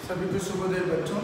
सभी को शुभोदय बच्चों।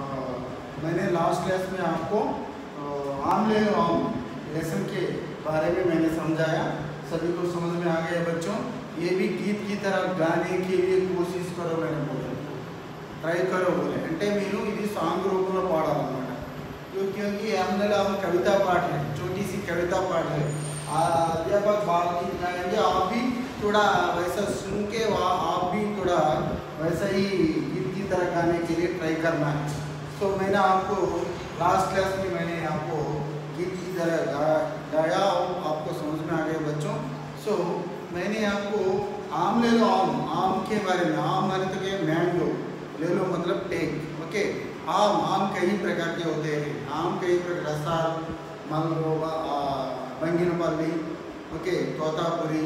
मैंने लास्ट क्लास में आपको आम ले लो आम लेसन के बारे में मैंने समझाया। सभी को समझ में आ गया बच्चों। ये भी गीत की तरह गाने के लिए कोशिश करो मैंने बोला, ट्राई करो बोले అంటే మీరు ఇది సాంగ్ రూపంలో పాడాలన్నమాట। क्योंकि हम कविता पाठ है, छोटी सी कविता पाठ है। अध्यापक बाल गीत गाएंगे, आप भी थोड़ा वैसा सुन के आप भी थोड़ा वैसा ही गीत की तरह गाने के लिए ट्राई करना है। तो मैंने आपको लास्ट क्लास में मैंने आपको गीत की तरह गाया और आपको समझ में आ गया बच्चों। सो मैंने आपको आम ले लो आम के बारे में, आम माने तो क्या मैंगो, ले लो मतलब टेक, ओके। आम कई प्रकार के होते हैं। आम कई प्रकार, रसाल, मलगोवा, बंगिनपल्ली, ओके, तोतापुरी,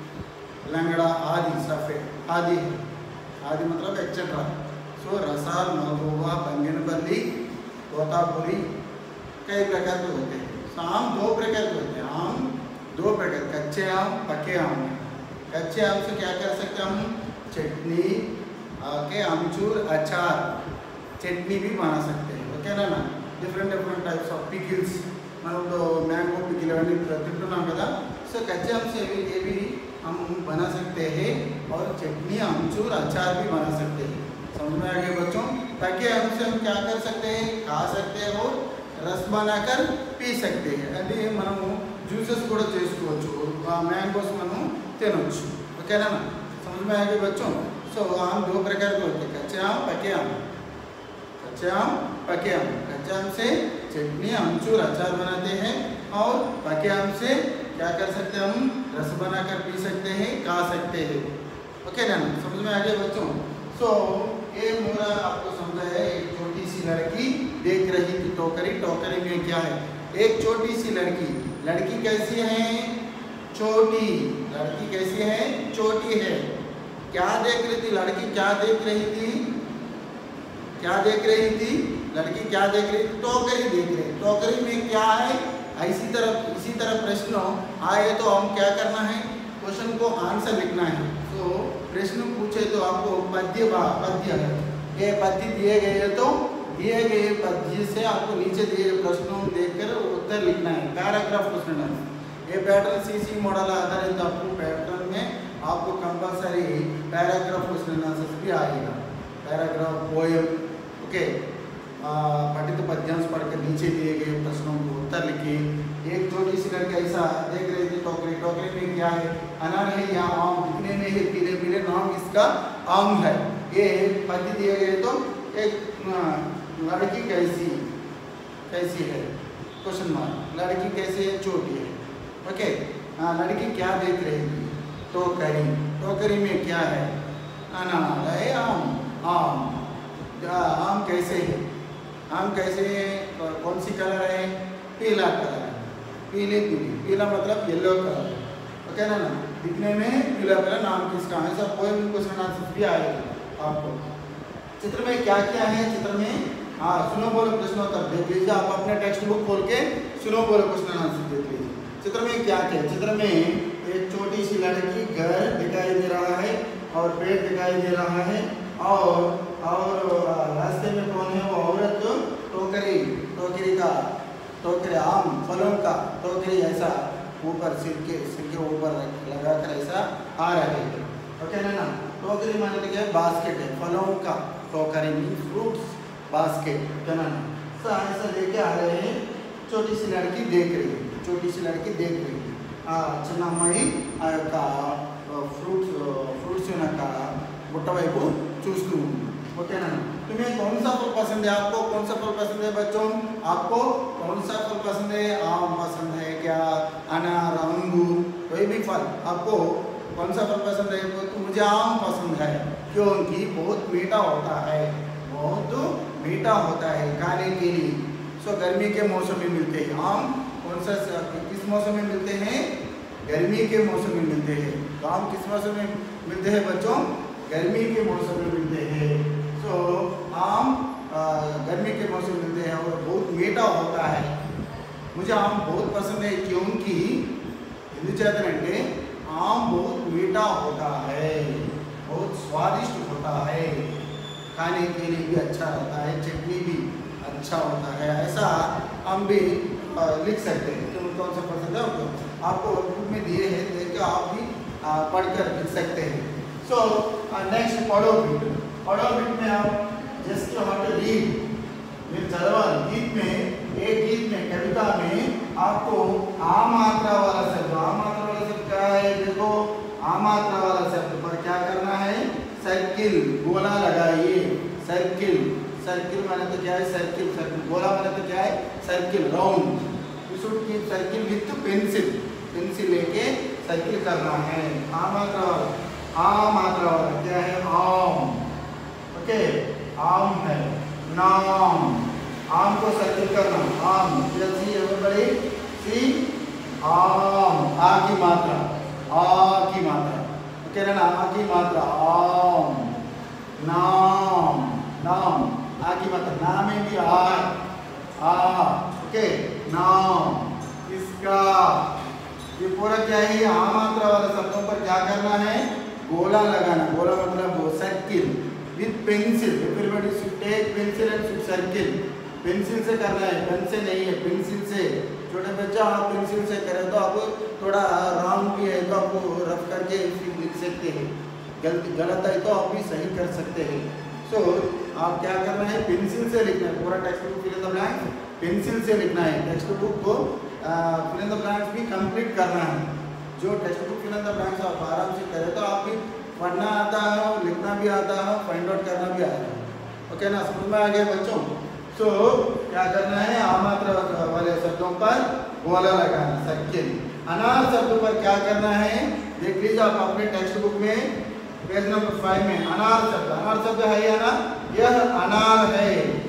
लंगड़ा आदि सफ़ेद आदि मतलब एक्सेट्रा। सो रसाल, मलगोवा, बंगिनपल्ली, तोतापुरी कई प्रकार के होते हैं। सो आम दो प्रकार के होते हैं। आम दो प्रकार, कच्चे आम, पके आम। कच्चे आम से क्या कर सकते हैं हम? चटनी के आमचूर, अचार, चटनी भी बना सकते हैं, ओके ना। डिफरेंट टाइप्स ऑफ पिकल्स, मतलब मैंगो पिकल अभी तिंటున్నాం కదా। सो कच्चे आम से ये भी हम बना सकते हैं और चटनी, आमचूर, अचार भी बना सकते हैं। समझ में आ गया बच्चों। पके आम से हम क्या कर सकते हैं? खा सकते हैं और रस बनाकर पी सकते हैं। అంటే మనము జ్యూసెస్ కూడా చేసుకోవచ్చు, मैंगोस మనం తినొచ్చు, ఓకేనా। समझ में आ गया बच्चों। सो आम दो प्रकार के होते हैं, कच्चे आम, पके आम। कच्चे आम, पके आम। कच्चे आम से चटनी, आमचूर, अचार बनाते हैं और पके आम से क्या कर सकते हैं? हम रस बनाकर पी सकते हैं, खा सकते हैं, ओके ना। समझ में आ गया बच्चों। सो ये मेरा आपको समझा है। एक छोटी सी लड़की देख रही थी टोकरी। टोकरी में क्या है? एक छोटी सी लड़की। लड़की कैसी है? छोटी। लड़की कैसी है? छोटी है। क्या देख रही थी लड़की? क्या देख रही थी? क्या देख रही थी लड़की? क्या देख रही थी? टोकरी देख रही। टोकरी में क्या है? इसी तरह प्रश्न आए तो हम क्या करना है? क्वेश्चन को आंसर लिखना है। तो प्रश्न पूछे तो आपको पद्य है, ये पद्य दिए गए तो दिए गए पद्य से आपको नीचे दिए गए प्रश्नों देखकर उत्तर लिखना है। पैराग्राफ क्वेश्चन है ये। पैटर्न सीसी मॉडल आधारित आपको पैटर्न में आपको कंपलसरी पैराग्राफ क्वेश्चन आंसर्स भी आएगा। Paragraph, poem, okay. पठित पद्यांश पढ़कर नीचे दिए गए प्रश्नों को उत्तर लिखिए। एक छोटी सी लड़की ऐसा देख रही थी टोकरी। टोकरी में क्या है? अनार है या आम? दिखने में है पीले पीले, नाम इसका आम है। ये पद्य दिए गए तो एक लड़की कैसी है? Question mark. लड़की कैसी है? छोटी है, ओके। लड़की क्या देख रही थी? टोकरी। टोकरी में क्या है? अनार है, आम कैसे है? आम कैसे है? कौन सी कलर है? पीला कलर है। पीला मतलब येलो कलर, ओके ना। दिखने में पीला कलर, नाम किसका है? सब पोएम क्वेश्चन आंसर भी आएगा आपको। चित्र में क्या क्या है? चित्र में सुनो बोलो प्रश्नोत्तर देख लीजिए। आप अपने टेक्स्ट बुक खोल के सुनो बोलो क्वेश्चन आंसर देख लीजिए। चित्र में क्या क्या? चित्र में एक छोटी सी लड़की, घर दिखाई दे रहा है और पेड़ दिखाई दे रहा है और रास्ते में कौन है? वो औरत टोकरी आम फलों का टोकरी ऐसा ऊपर सिर के ऊपर लगाकर ऐसा आ रहे हैं, ओके ना। टोकरी माने तो क्या है? बास्केट है। फलों का टोकरी मीन्स फ्रूट्स बास्केट, है ना। ऐसा लेके आ रहे हैं। छोटी सी लड़की देख रही है। చిన్న అమ్మాయి ఆ యొక్క फ्रूट्स बुट्ट వైపు చూస్తూ ఉంది, ओकेना। तुम्हें कौन सा फल पसंद है? आपको कौन सा फल पसंद है बच्चों? आपको कौन सा फल पसंद है? आम पसंद है क्या? अनार, अंगूर, कोई भी फल आपको कौन सा फल पसंद है? तो मुझे आम पसंद है क्योंकि बहुत मीठा होता है खाने के लिए। सो गर्मी के मौसम में मिलते हैं आम। कौन सा किस मौसम में मिलते हैं? गर्मी के मौसम में मिलते हैं। तो आम किस मौसम में मिलते हैं बच्चों? गर्मी के मौसम में मिलते हैं। सो आम गर्मी के मौसम में मिलते हैं और बहुत मीठा होता है। मुझे आम बहुत पसंद है क्योंकि ఎందుచేతనంటే आम बहुत मीठा होता है, बहुत स्वादिष्ट होता है। खाने के लिए भी अच्छा रहता है, चटनी भी अच्छा होता है, ऐसा हम भी लिख सकते हैं। तो कौन सा पसंद है आपको? आपको बुक में दिए हैं, देख के आप भी पढ़कर लिख सकते हैं। सो नेक्स्ट पढ़ो बिट में आप just you have to read మీరు చదవాలి। गीत में एक गीत में कविता में आपको आ मात्रा वाला शब्द क्या है? देखो आ मात्रा वाला शब्द पर क्या करना है? सर्किल, गोला लगाइए। सर्किल माने तो क्या है? सर्किल। गोला माने तो क्या है? Circle, round. You should keep circle with pencil लेके सर्किल करना है। आ मात्रा वाला क्या है? आम। ओके, आम है। नाम, आम को सर्किल करना। आम, सी एवरीबॉडी सी, आम, आ की मात्रा, ओके ना? आ की मात्रा, आम। नाम, आ की मात्रा, नाम में भी आ, ओके, नाम। इसका, ये पूरा क्या है? आ मात्रा वाला शब्दों पर क्या करना है? गोला लगाना। गोला मतलब वो circle with pencil. Everybody should take pencil and should circle. Pencil से करना है, पेन से नहीं है, पेंसिल से। छोटे बच्चा आप पेंसिल से करें तो आप थोड़ा रॉन्ग भी है तो आप रफ करके लिख सकते हैं, गलत है तो आप भी सही कर सकते हैं। सो आप क्या करना है? पेंसिल से लिखना है। पूरा textbook fill in the blanks pencil से लिखना है। टेक्स्ट बुक को फिल इन द ब्लैंक्स भी कंप्लीट करना है। जो textbook fill in the blanks आप आराम से करें तो आप भी पढ़ना आता है, लिखना भी आता है, फाइंड आउट करना भी आता है। ओके ना? समझ में आ गया बच्चों? सो क्या करना है? आ मात्रा वाले शब्दों पर गोला लगाना, सर्किल। अनार शब्द पर क्या करना है? देख लीजिए आप अपने टेक्स्ट बुक में पेज नंबर 5 में अनार शब्द है या ना? यह अनार है,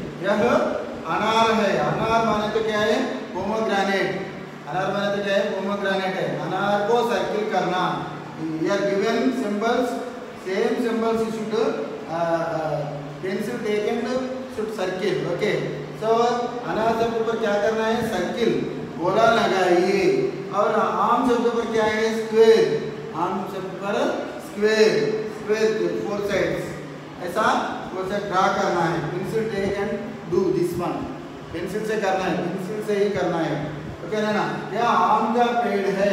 अनार माने तो क्या है? पोमोग्रेनेट। अनार माने तो क्या है? पोमोग्रेनेट है। अनार को सर्किल करना। You are given symbols, same symbols you should pencil take and should circle. Okay. So अनार शब्द पर क्या करना है? सर्किल, गोला लगाइए। और आम शब्द पर क्या है? स्क्वेयर। आम शब्द पर स्क्वेयर 4 साइड्स, ऐसा 4 साइड ड्रा करना है। Pencil take and do this one. Pencil से करना है, पेंसिल से ही करना है। ओके ना? यह आम का पेड़ है,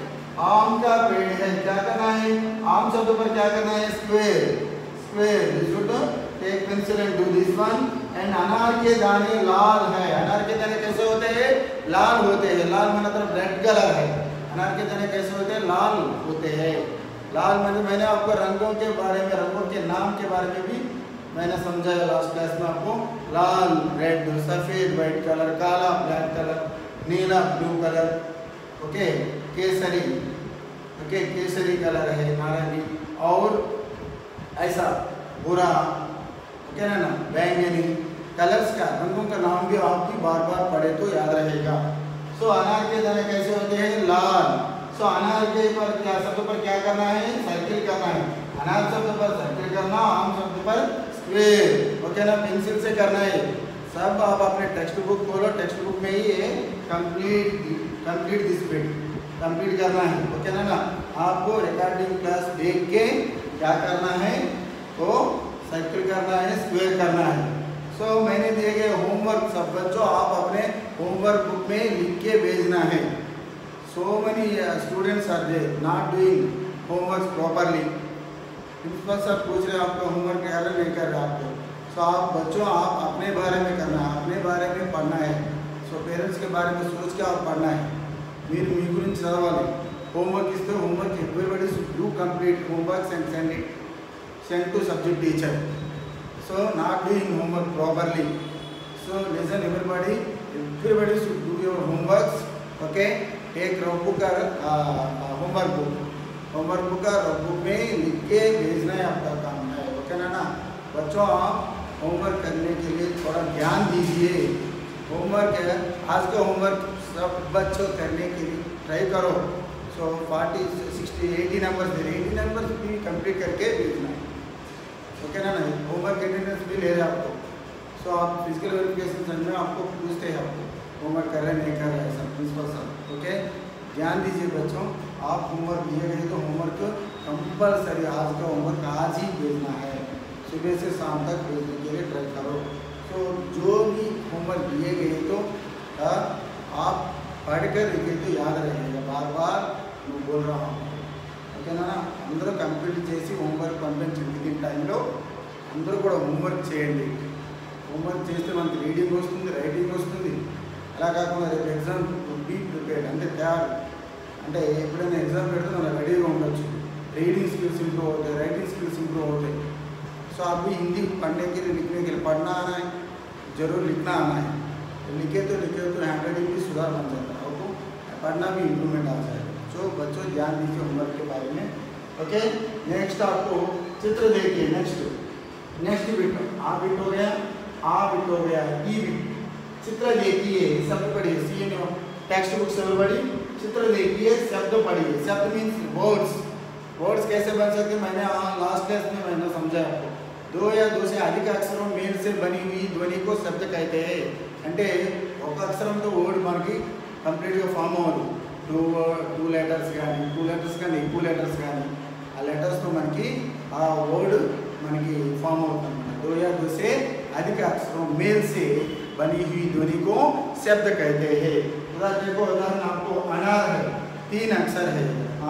क्या करना है? आम शब्द पर क्या करना है? Square. You should take pencil and do this one. And अनार के दाने लाल है। अनार के दाने कैसे होते हैं? लाल होते हैं। लाल मतलब रेड कलर है। अनार के दाने कैसे होते हैं? लाल होते हैं। लाल मतलब मैंने आपको रंगों के बारे में, रंगों के नाम के बारे में भी मैंने समझाया लास्ट क्लास में आपको। लाल रेड, सफ़ेद वाइट कलर, काला ब्लैक कलर, नीला ब्लू कलर, ओके, केसरी, ओके, केसरी कलर है, नारंगी, और ऐसा भूरा, ओके ना? बैंगनी। कलर्स का, रंगों का नाम भी आपकी बार बार पढ़े तो याद रहेगा। सो अनार के दाने कैसे होते हैं? लाल। सो अनार के पर क्या शब्द पर क्या करना है? सर्किल करना है। अनार शब्द पर सर्किल करना, आम शब्द पर स्क्वेयर, ओके ना? पेंसिल से करना है। सब आप अपने टेक्स्ट बुक खोलो, टेक्स्ट बुक में ही ये कंप्लीट दिस बिट कंप्लीट करना है। ओके ना? आपको रिकॉर्डिंग क्लास देख के क्या करना है? तो सर्किल करना है, स्क्वेयर करना है। सो मैंने दिए गए होमवर्क सब बच्चों आप अपने होमवर्क बुक में लिख के भेजना है। So many students are there not doing homework properly. Principal sir पूछ रहे हैं आपको होमवर्क कर रहे नहीं कर रहे आपको। सो आप बच्चों आप अपने बारे में करना है, अपने बारे में पढ़ना है। सो पेरेंट्स के बारे में सोच के आप पढ़ना है। మీరు మీ గురించి చదవాలి। హోంవర్క్ ఇస్తే homework everybody should do complete homeworks and send to subject teacher. So not doing homework properly. So listen everybody should do your homeworks. Okay, take notebook or homework book और notebook में लिख के भेजना है आपका काम है। ओके ना? बच्चों आप होमवर्क करने के लिए थोड़ा ध्यान दीजिए। होमवर्क है, आज का होमवर्क सब बच्चों करने के लिए ट्राई करो। सो 40, 60, 80 नंबर्स दे रहे, 80 नंबर्स भी कंप्लीट करके भेजना है। ओके ना? होमवर्क अटेंडेंस भी ले रहे आपको। सो आप फिजिकल वेरिफिकेशन सेंटर में आपको पूछते हैं आपको होमवर्क कर रहे नहीं कर रहे सब प्रिंसिपल सर। ओके, ध्यान दीजिए बच्चों, आप होमवर्क दिए गए तो होमवर्क कंपलसरी आज का होमवर्क आज ही भेजना है। सुबह से शाम तक भेजने के लिए ट्राई करो। तो जो भी होमवर्क दिए गए तो आप पढ़कर लिखे तो याद रहेगा, बार बार मैं बोल रहा हूँ, ఓకేనా? అందరూ కంప్లీట్ చేసి హోంవర్క్ పంపించండి ఈ టైంలో అందరూ కూడా హోంవర్క్ చేయండి. హోంవర్క్ చేస్తే మనకి రీడింగ్ వస్తుంది, రైటింగ్ వస్తుంది. అలా కాకుండా రేపు ఎగ్జామ్ బీ ప్రిపేర్డ్ అంటే తయారు, అంటే ఎప్పుడైనా ఎగ్జామ్ పెడితే మనం రెడీగా ఉండొచ్చు. रीडिंग स्किल्स इंप्रूव होते हैं, राइटिंग स्किल्स इंप्रूव होते हैं. सो आप भी हिंदी पढ़ने के लिए, लिखने के लिए पढ़ना आना है, जरूर लिखना आना है. तो लिखे तो हैंड राइटिंग भी सुधार बन जाता है, आपको पढ़ना भी इम्प्रूवमेंट आ जाएगा. सो बच्चों ध्यान दीजिए होमवर्क के बारे में. ओके, नेक्स्ट आपको चित्र देखिए. नेक्स्ट बिट आ बिट हो गया, आ बिट हो गया, ई बिट. चित्र देखिए, शब्द पढ़िए. सी टेक्स्ट बुक से पढ़ी, चित्र देखिए, शब्द पढ़िए. शब्द मीन्स वर्ड्स. वर्ड्स कैसे बन सकते हैं मैंने लास्ट क्लास में मैंने समझाया आपको. दो या दो से अधिक अक्षरों मेल से बनी हुई ध्वनि को शब्द कहते हैं. అంటే ఒక అక్షరంతో వర్డ్ మనకి కంప్లీట్గా ఫామ్ అవ్వదు. టూ లెటర్స్ కానీ ఎక్కువ లెటర్స్ కానీ ఆ లెటర్స్తో మనకి ఆ వర్డ్ మనకి ఫామ్ అవుతుంది అనమాట. दो या दो से अधिक अक्षरों मेल से बनी हुई ध्वनि को शब्द कहते हैं. उदाहरण आपको अनार है, 3 अक्षर है.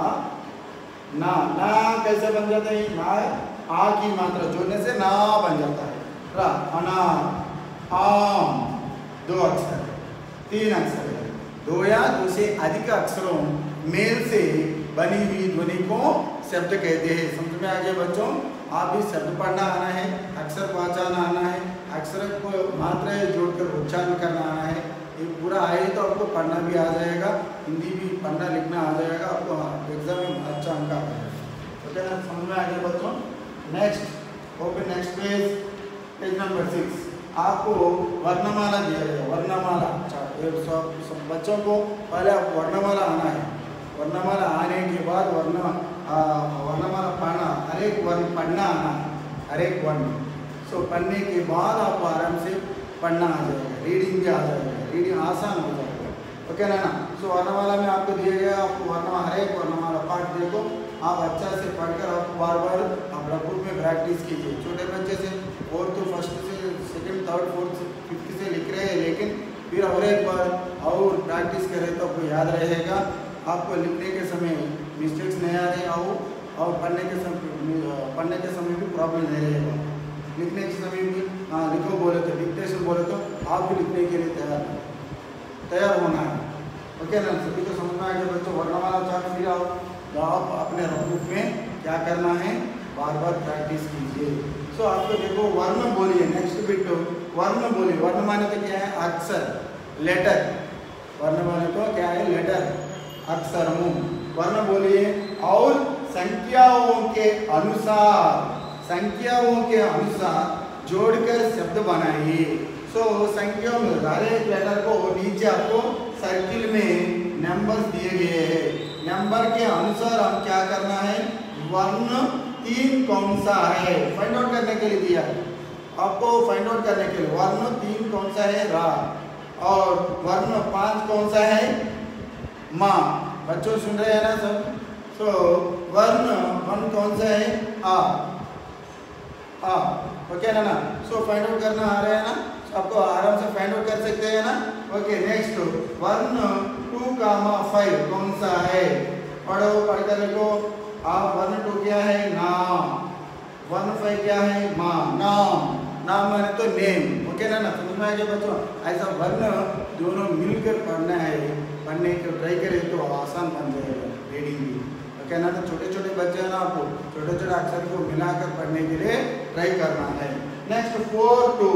ना कैसे बन जाता है? ना आ की मात्रा जोड़ने से ना बन जाता है. अनार, आम 2 अक्षर है, 3 अक्षर है. 2 या 2 से अधिक अक्षरों मेल से बनी हुई ध्वनि को शब्द कहते हैं. समझ में आ गया बच्चों? आप भी शब्द पढ़ना आना है, अक्षर पहचाना आना है, अक्षर को मात्राएं जोड़कर उच्चारण करना आना है. ये पूरा आए तो आपको पढ़ना भी आ जाएगा, हिंदी भी पढ़ना लिखना आ जाएगा, आपको एग्जाम में अच्छा अंक आ जाएगा. ओके ना, समझ में आ गया बच्चों? Next open next page number 6. आपको वर्णमाला दिया गया. वर्णमाला सब बच्चों को पहले आप वर्णमाला आना है. वर्णमाला आने के बाद वर्णमाला पढ़ना, हर एक वर्ण पढ़ना आना है, हर एक वर्ण. सो पढ़ने के बाद आपको आराम से पढ़ना आ जाएगा, रीडिंग भी आ जाएगा, रीडिंग आसान हो जाएगा. ओके ना? सो वर्णमाला में आपको दिया गया, आपको वर्णमाला हर एक वर्णमाला पाठ देखो, आप अच्छा से पढ़कर आप बार बार अपना ग्रुप में प्रैक्टिस कीजिए. छोटे बच्चे से 4th to 1st से 2nd 3rd 4th 5th से लिख रहे हैं, लेकिन फिर और एक बार और प्रैक्टिस करें तो आपको याद रहेगा. आपको लिखने के समय मिस्टेक्स नहीं आ रहे और पढ़ने के समय भी प्रॉब्लम नहीं रहेगा. लिखने के समय भी लिखो बोले तो, डिक्टेशन बोले तो आप भी लिखने के लिए तैयार होना है. ओके ना? सभी को समझ में आ गया बच्चों? वर्णमाला चार्ट फिर आप अपने ग्रुप में क्या करना है, बार बार प्रैक्टिस कीजिए. सो आपको देखो वर्ण बोलिए. नेक्स्ट बिट वर्ण बोलिए. वर्ण माने तो क्या है? अक्षर, लेटर. वर्ण माने तो क्या है? लेटर, अक्षर, मुंह. वर्ण बोलिए. और संख्याओं के अनुसार जोड़कर शब्द बनाइए. सो संख्याओं में हर एक लेटर को नीचे आपको सर्किल में नंबर्स दिए गए हैं. नंबर के अनुसार हम क्या करना है? वर्ण 3 कौन सा है फाइंड आउट करने के लिए दिया आपको. फाइंड आउट करने के लिए वर्ण 3 कौन सा है? रा. और वर्ण 5 कौन सा है? मा. बच्चों सुन रहे हैं ना सब? सो वर्ण 1 कौन सा है? आ. ओके ना? सो फाइंड आउट करना आ रहा है ना? आपको आराम से फाइंड आउट कर सकते हैं ना? ओके. नेक्स्ट वर्ण 2,5 कौन सा है? पढ़कर लिखो. आप वर्ण 2 क्या है? नाम. वर्ण 5 क्या है? माँ. नाम माने तो नेम. ओके ना? समझ में आ गया बच्चों? ऐसा वर्ण दोनों मिलकर पढ़ना है. पढ़ने को ट्राई करें तो आसान बन जाएगा रीडिंग भी. ओके ना? तो छोटे छोटे बच्चे हैं ना, आपको छोटे छोटे अक्षर को मिलाकर पढ़ने के लिए ट्राई करना है. नेक्स्ट 4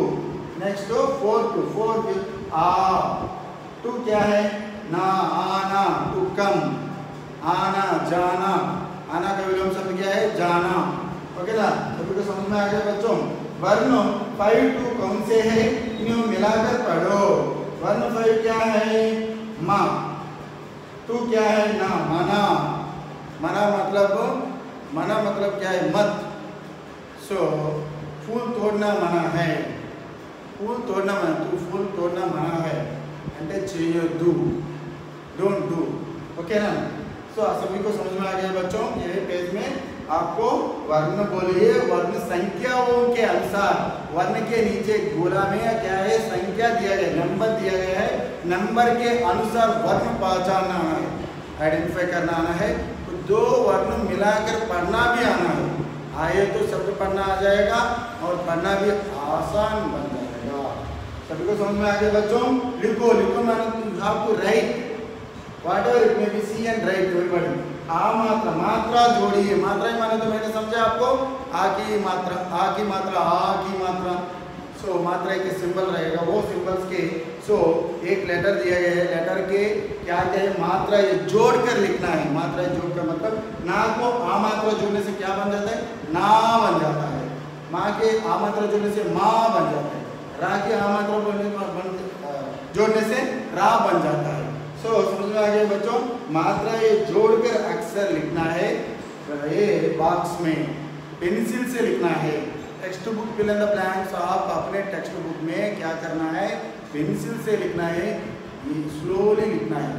आ. 2 क्या है? ना. आना. 2 कम. आना, जाना. आना का विलोम शब्द क्या है? जाना. ओके ना? सभी को समझ में आ गया बच्चों? वर्ण 5 2 कौन से है? इन्हें मिलाकर पढ़ो. वर्ण 5 क्या है? माँ. 2 क्या है? ना. मना मतलब क्या है? मत. सो फूल तोड़ना मना है. फूल तोड़ना मना. तू फूल तोड़ना मना है అంటే చేయొద్దు. Don't do. ओके ना? सो सभी को समझ में आ गया बच्चों? ये पेज में आपको वर्ण बोलिए, वर्ण संख्याओं के अनुसार, वर्ण के नीचे गोला में क्या है, संख्या दिया गया, नंबर दिया गया है, नंबर के अनुसार वर्ण पहचानना है, आइडेंटिफाई करना आना है। तो दो वर्ण मिलाकर पढ़ना भी आना है, आए तो शब्द पढ़ना आ जाएगा और पढ़ना भी आसान बन जाएगा। सभी को समझ में आ गया बच्चों? लिखो लिखो, मैंने आपको write whatever it may be, see and write everybody। आ मात्रा, मात्रा जोड़िए, मात्रा ही माने तो मैंने समझा आपको, आ की मात्रा, आ की मात्रा, आ की मात्रा। सो मात्रा के सिंबल रहेगा, वो सिंबल्स के एक लेटर दिया गया है, लेटर के क्या क्या है, मात्रा ये जोड़ कर लिखना है। मात्रा जोड़ कर मतलब ना को आ मात्रा जोड़ने से क्या बन जाता है, ना बन जाता है। माँ के आ मात्रा जोड़ने से माँ बन जाता है, रा के आ मात्रा जोड़ने से रा बन जाता है। समझ में आ गया बच्चों? मात्रा ये जोड़कर अक्षर लिखना है, ये बॉक्स में पेंसिल से लिखना है। Textbook fill in the blanks, आप अपने टेक्स्ट बुक में क्या करना है, पेंसिल से लिखना है, ये स्लोली लिखना है,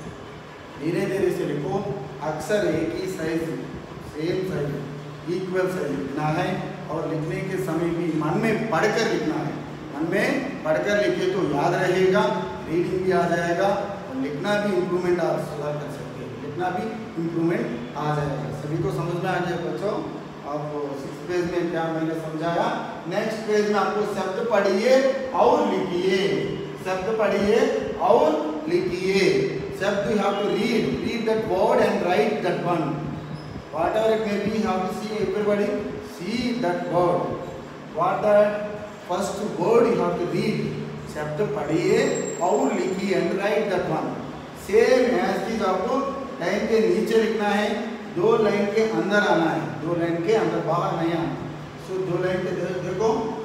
धीरे धीरे से लिखो। अक्षर एक ही size, same size, equal size लिखना है और लिखने के समय भी मन में पढ़कर लिखना है। मन में पढ़कर लिखे तो याद रहेगा, रीडिंग भी आ जाएगा, लिखना भी इम्प्रूवमेंट आप सुधार कर सकते हैं, लिखना भी इम्प्रूवमेंट आ जाएगा। सभी को समझ में आ गया बच्चों? आपको 6 पेज में क्या मैंने समझाया। नेक्स्ट पेज में आपको शब्द पढ़िए और लिखिए, शब्द पढ़िए और लिखिए। शब्द you have to read that word and write that one, whatever it may be, you have to see, everybody see that word, what that first word you have to read. शब्द पढ़िए और लिखिए and write that one. Same as it आपको line के नीचे लिखना है, 2 line के अंदर आना है, 2 लाइन के अंदर, बाहर नहीं आना। 2 लाइन के देखो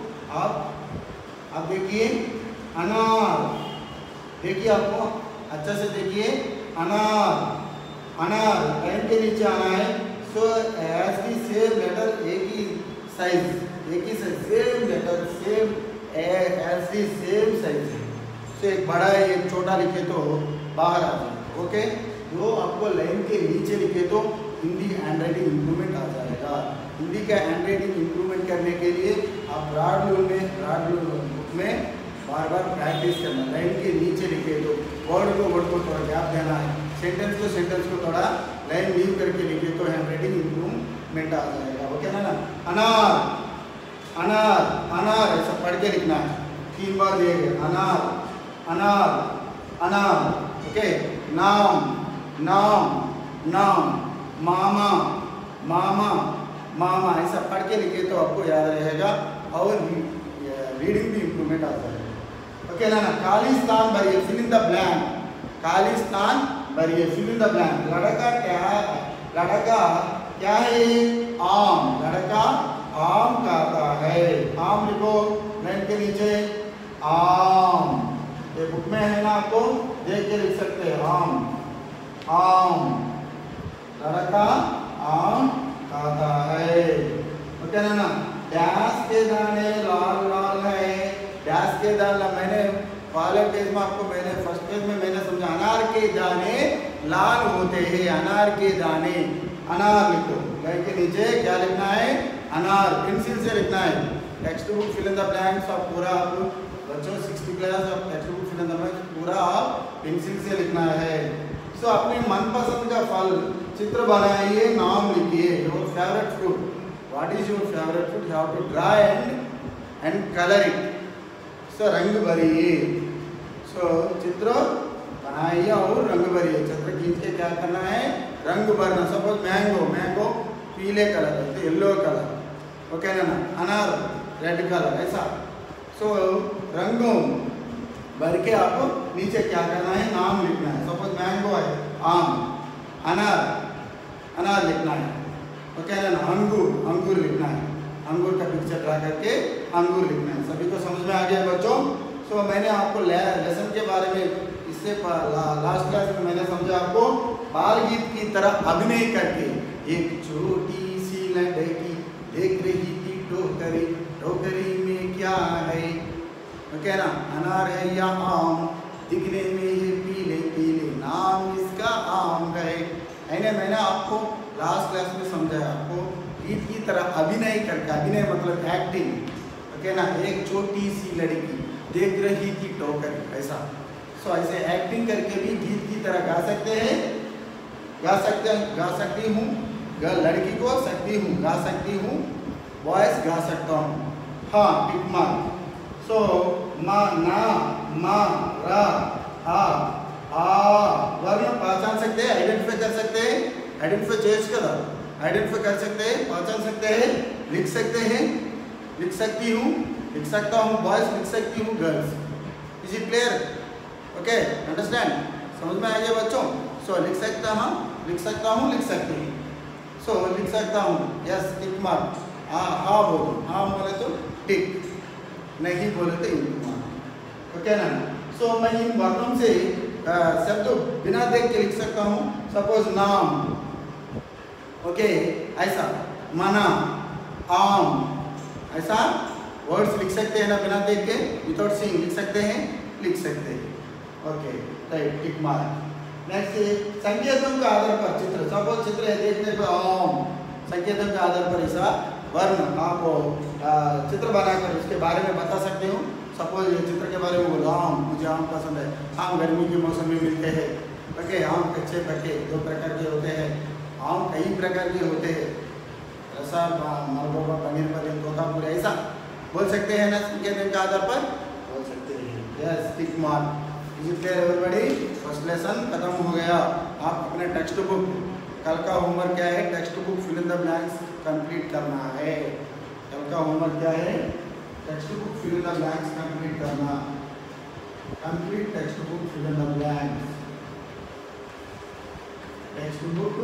आप देखिए अनार, देखिए आपको अच्छा से देखिए, अनार, अनार लाइन के नीचे आना है। एज दी सेम लेटर, एक ही साइज, सेम लेटर, सेम ऐसी सेम साइज से, एक बड़ा है एक छोटा लिखे तो बाहर आ जाए। ओके, जो आपको लाइन के नीचे लिखे तो हिंदी हैंडराइटिंग इम्प्रूवमेंट आ जाएगा। हिंदी का हैंडराइटिंग इम्प्रूवमेंट करने के लिए आप ब्रॉड बुक में बार बार प्रैक्टिस करना। लाइन के नीचे लिखे तो वर्ड को थोड़ा गैप देना है, सेंटेंस को थोड़ा लाइन लीव करके लिखे तो हैंडराइटिंग इम्प्रूवमेंट आ जाएगा। ओके ना? अनार, अनार, अनार ऐसा पढ़ के लिखना है, 3 बार दिए गए, अनार, अनार, अनार। ओके, नाम, नाम, नाम, मामा, मामा, मामा, ऐसा पढ़ के लिखे तो आपको याद रहेगा और रीडिंग भी इम्प्रूवमेंट आ जाएगा। ओके ना? खाली स्थान भरिए, फिल इन द ब्लैंक, खाली स्थान भरिए, फिल इन द ब्लैंक। लड़का क्या है, लड़का क्या है, आम, लड़का आम खाता है। आम लिखो लाइन के नीचे, आम, ये बुक में है ना, आपको देख के लिख सकते हैं, आम, आम, लड़का आम खाता है। ओके ना? डैश के दाने लाल लाल है, डैश के दाने, मैंने पहले पेज में आपको, मैंने फर्स्ट पेज में मैंने समझा, अनार के दाने लाल होते हैं, अनार के दाने, अनार लिखो लाइन के नीचे, क्या लिखना है, अनार, पेंसिल से लिखना है। Textbook fill in the blanks, आप पूरा, आप बच्चों 6th क्लास, आप textbook fill in the blanks पूरा आप पेंसिल से लिखना है। अपने मनपसंद का फल चित्र बनाइए, नाम लिखिए। Your favourite fruit, what is your favourite fruit, you have to draw and colour it. रंग भरिए, चित्र बनाइए और रंग भरिए। चित्र खींच के क्या करना है, रंग भरना। सपोज मैंगो पीले कलर है तो येलो कलर, ओके ना? अनार रेड कलर, ऐसा। रंगों भर के आपको नीचे क्या करना है, नाम लिखना है। सपोज मैंगो है, आम, अनार लिखना है, ओके ना? अंगूर लिखना है, अंगूर का पिक्चर ड्रा करके अंगूर लिखना है। सभी को समझ में आ गया बच्चों? मैंने आपको लेसन के बारे में इससे लास्ट क्लास में मैंने समझा आपको, बाल गीत की तरह अभिनय करके, एक छोटी सी लड़की देख रही थी टोकरी, टोकरी में क्या है, ओके ना? अनार है या आम, दिखने में ये पीले पीले, नाम इसका आम है। मैंने आपको लास्ट क्लास में समझाया आपको गीत की तरह अभिनय करके, अभिनय मतलब एक्टिंग, ओके ना। एक छोटी सी लड़की देख रही थी टोकरी, ऐसा। सो ऐसे एक्टिंग करके भी गीत की तरह गा सकते हैं, गा सकती हूँ, लड़की को सकती हूँ, गा सकती हूँ, वॉइस गा सकता हूँ। हाँ, टिक मार्क। सो मा, ना, मा, रा, आ वर्ण पहचान सकते हैं, आइडेंटिफाई कर सकते हैं, आइडेंटिफाई चेंज करो, आइडेंटिफाई कर सकते हैं, पहचान सकते हैं, लिख सकते हैं, लिख सकती हूँ, लिख सकता हूँ, बॉयज लिख सकती हूँ, girls. Is it clear? Okay, understand? समझ में आ गया बच्चों? सो लिख सकता हूँ, लिख सकता हूँ, लिख सकती हूँ। सो लिख सकता हूँ, यस, टिक मार्क। हाँ बोलो, हाँ बोले तो टिक, नहीं बोले तो इंटू मार्क, ओके ना। सो मैं इन वर्णों से शब्द बिना देख के लिख सकता हूँ। सपोज नाम, ओके, ऐसा, मना, आम, ऐसा वर्ड्स लिख सकते हैं ना बिना देख के, विदाउट सीइंग लिख सकते हैं, लिख सकते हैं, okay, right, tick mark. Next, संकेतों के आधार पर चित्र, सपोज चित्र है, देखने पर आम, संकेतों के आधार पर ऐसा वर्ण आपको चित्र बनाकर उसके बारे में बता सकते हो। सपोज ये चित्र के बारे में बोलो, आम, मुझे आम पसंद है, आम गर्मी के मौसम में मिलते हैं, ओके। आम कच्चे पके दो प्रकार के होते हैं, आम कई प्रकार के होते हैं, रसा, मलगोबा, पनीर पनीर, तोतापुरी, ऐसा बोल सकते हैं ना संकेतों के आधार पर, बोल सकते हैं। Yes, tick mark. Is it clear everybody? First lesson खत्म हो गया। आप अपने टेक्स्ट बुक, कल का होमवर्क क्या है? Textbook fill in the blanks complete करना है। कल का होमवर्क क्या है? Textbook fill in the blanks complete करना। Complete textbook fill in the blanks. Textbook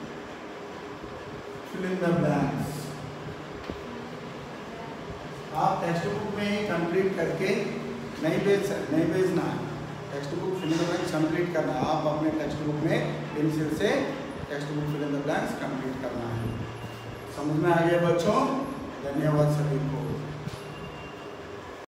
fill in the blanks. आप टेक्स्ट बुक में कंप्लीट करके नहीं भेजना है। Textbook fill in the blanks complete करना है। आप अपने टेक्स्ट बुक में पेंसिल से textbook fill in the blanks complete करना है। समझ में आ गया बच्चों? धन्यवाद सभी को।